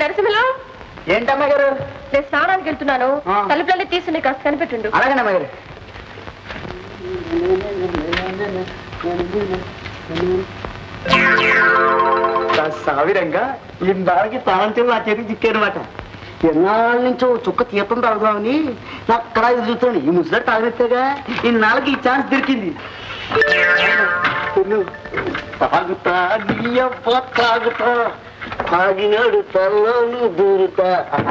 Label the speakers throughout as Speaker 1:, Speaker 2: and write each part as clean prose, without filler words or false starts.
Speaker 1: నరసింహలో
Speaker 2: ఏంటమ్మా గారు?
Speaker 1: నేను స్నానానికి వెళ్తున్నాను. తలుపులన్నీ తీసుకుని కాస్త కనిపెట్టుండు.
Speaker 2: అలాగేనమ్మా గారు. సావిరంగా ఇందానికి తాళంచెలు నా చేతికి చిక్కానమాట. ఎన్నాళ్ళ నుంచో చుక్క తీర్థం తాగుదామని నాకు అక్కడ చూస్తాను. ఈ ముసలి తాగినట్టేగా ఇన్నాళ్ళకి ఈ ఛాన్స్ దొరికింది. తాగుతా తాగుతా తాగినాడు తల్లోను దూరుతా.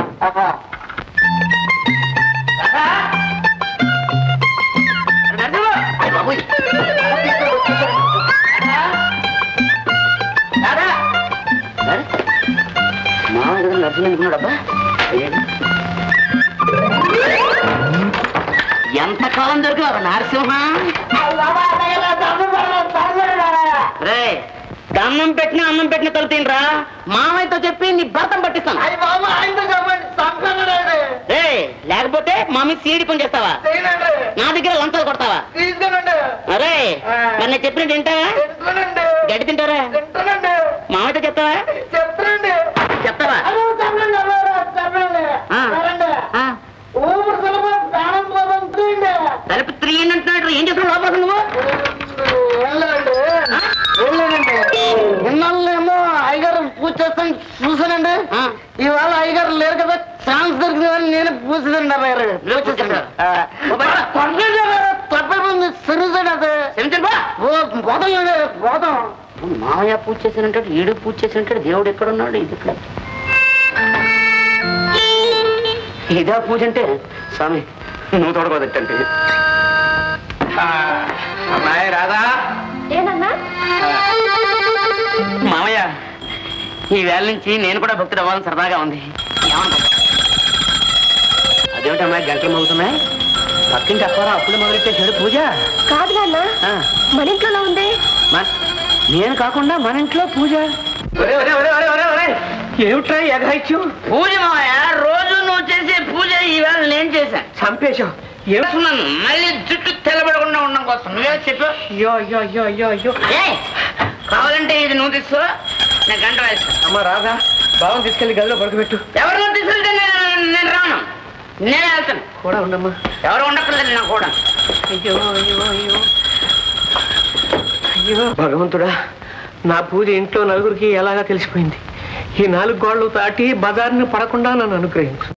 Speaker 2: మామూలుగా నర్సింగ్ అనుకున్నాడబ్బా. ఎంతకాలం దొరికినారు నరసింహ? రే అన్నం పెట్టిన తలుతీనరా. మామయ్యతో చెప్పి నీ భర్తం పట్టిస్తాను. లేకపోతే మామి సీడి పని చేస్తావా? నా దగ్గర లంచాలు కొడతావా? అరే మరి నేను చెప్పినట్టు తింటావా? గడ్డి తింటారా? మామయ్యతో చెప్తావా? చెప్తావా? తలుపు 3 అంటున్నాడు. ఏం చేస్తున్నావు లోపల నువ్వు? ఇన్నాళ్ళేమో అయ్యగారు పూజ చేస్తాను చూసానండి. ఇవాళ అయ్యగారు లేరు కదా, ఛాన్స్ దొరికిందని నేను పూజ పోతాం. మామయ్య పూజ చేసినట్టు ఈడు పూజ చేసినట్టు దేవుడు ఎక్కడున్నాడు? ఇది ఇక్కడ ఇదా పూజ అంటే? స్వామి నువ్వు తోడుకోదట్టంటే. అమ్మాయి రాదా? మామయ్య ఈ వేళ నుంచి నేను కూడా భక్తుడు అవ్వాలని సరదాగా ఉంది. ఏమంటారు? అదేమిటి అమ్మాయి గంటలు మోగుతున్నాయి? పక్కింటి అప్పారా అప్పుడే మొదలెట్టేశాడు పూజ.
Speaker 1: కాదు నాన్న, మన ఇంట్లో ఉంది.
Speaker 2: నేను కాకుండా మన ఇంట్లో పూజ. ఏమిట్రా ఎగహైత్యం? పూజ మామయ్య, రోజు నువ్వు చేసే పూజ ఈవేళ నేను చేశాను. చంపేశావు. ఏమన్నాను? మళ్ళీ జుట్టు తెల్లబడకుండా ఉండడం కోసం నువ్వే చెప్పు. అయ్యో కావాలంటే ఇది నువ్వు తీసుకో, నేను గంట వేస్తాను. అమ్మ రాదా? బావని తీసుకెళ్లి గదిలో పడుకోబెట్టు. ఎవరినో తీసుకెళ్తే నేను రాను, నేనే వెళ్తాను. కూడా ఉండమ్మా. ఎవరు ఉండక్కర్లేదు నాకు కూడా. అయ్యో భగవంతుడా, నా పూజ ఇంట్లో నలుగురికి ఎలాగా తెలిసిపోయింది. ఈ 4 గోళ్లు దాటి బజార్ని పడకుండా నన్ను అనుగ్రహించు.